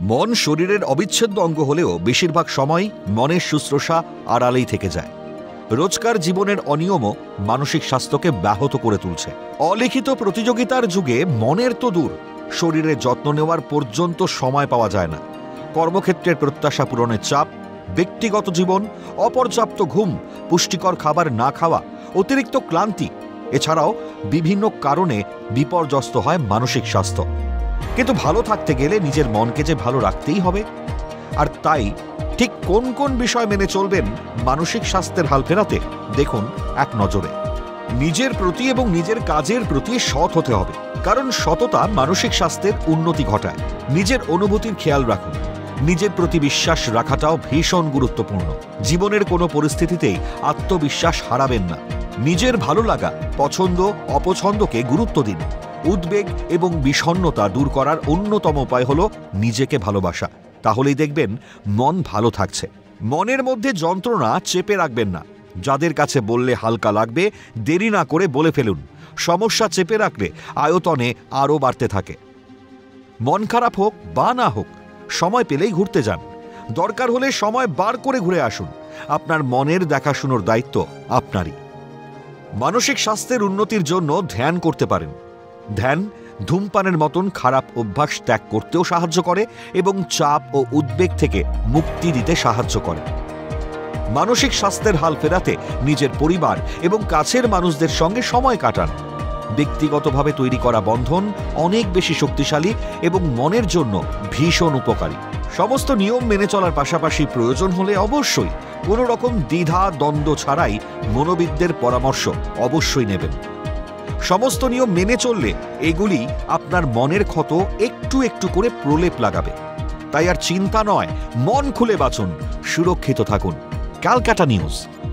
মন শরীরের অবিচ্ছেদ্য অঙ্গ হলেও বেশিরভাগ সময় মনের শুশ্রূষা আড়ালেই থেকে যায়। রোজকার জীবনের অনিয়মও মানসিক স্বাস্থ্যকে ব্যাহত করে তুলছে। অলিখিত প্রতিযোগিতার যুগে মনের তো দূর, শরীরের যত্ন নেওয়ার পর্যন্ত সময় পাওয়া যায় না। কর্মক্ষেত্রের প্রত্যাশা পূরণের চাপ, ব্যক্তিগত জীবন, অপর্যাপ্ত ঘুম, পুষ্টিকর খাবার না খাওয়া, অতিরিক্ত ক্লান্তি, এছাড়াও বিভিন্ন কারণে বিপর্যস্ত হয় মানসিক স্বাস্থ্য। কিন্তু ভালো থাকতে গেলে নিজের মনকে যে ভালো রাখতেই হবে। আর তাই ঠিক কোন কোন বিষয় মেনে চলবেন মানসিক স্বাস্থ্যের হাল ফেরাতে, দেখুন এক নজরে। নিজের প্রতি এবং নিজের কাজের প্রতি সৎ হতে হবে, কারণ সততা মানসিক স্বাস্থ্যের উন্নতি ঘটায়। নিজের অনুভূতির খেয়াল রাখুন। নিজের প্রতি বিশ্বাস রাখাটাও ভীষণ গুরুত্বপূর্ণ। জীবনের কোনো পরিস্থিতিতেই আত্মবিশ্বাস হারাবেন না। নিজের ভালো লাগা, পছন্দ অপছন্দকে গুরুত্ব দিন। উদ্বেগ এবং বিষণ্ণতা দূর করার অন্যতম উপায় হলো নিজেকে ভালোবাসা। তাহলেই দেখবেন মন ভালো থাকছে। মনের মধ্যে যন্ত্রণা চেপে রাখবেন না। যাদের কাছে বললে হালকা লাগবে, দেরি না করে বলে ফেলুন। সমস্যা চেপে রাখলে আয়তনে আরও বাড়তে থাকে। মন খারাপ হোক বা না হোক, সময় পেলেই ঘুরতে যান। দরকার হলে সময় বার করে ঘুরে আসুন। আপনার মনের দেখাশুনোর দায়িত্ব আপনারই। মানসিক স্বাস্থ্যের উন্নতির জন্য ধ্যান করতে পারেন। ধ্যান ধূমপানের মতন খারাপ অভ্যাস ত্যাগ করতেও সাহায্য করে এবং চাপ ও উদ্বেগ থেকে মুক্তি দিতে সাহায্য করে। মানসিক স্বাস্থ্যের হাল ফেরাতে নিজের পরিবার এবং কাছের মানুষদের সঙ্গে সময় কাটান। ব্যক্তিগতভাবে তৈরি করা বন্ধন অনেক বেশি শক্তিশালী এবং মনের জন্য ভীষণ উপকারী। সমস্ত নিয়ম মেনে চলার পাশাপাশি প্রয়োজন হলে অবশ্যই কোনো রকম দ্বিধা দ্বন্দ্ব ছাড়াই মনোবিদদের পরামর্শ অবশ্যই নেবেন। সমস্ত নিয়ম মেনে চললে এগুলি আপনার মনের ক্ষত একটু একটু করে প্রলেপ লাগাবে। তাই আর চিন্তা নয়, মন খুলে বাঁচুন, সুরক্ষিত থাকুন। ক্যালকাটা নিউজ।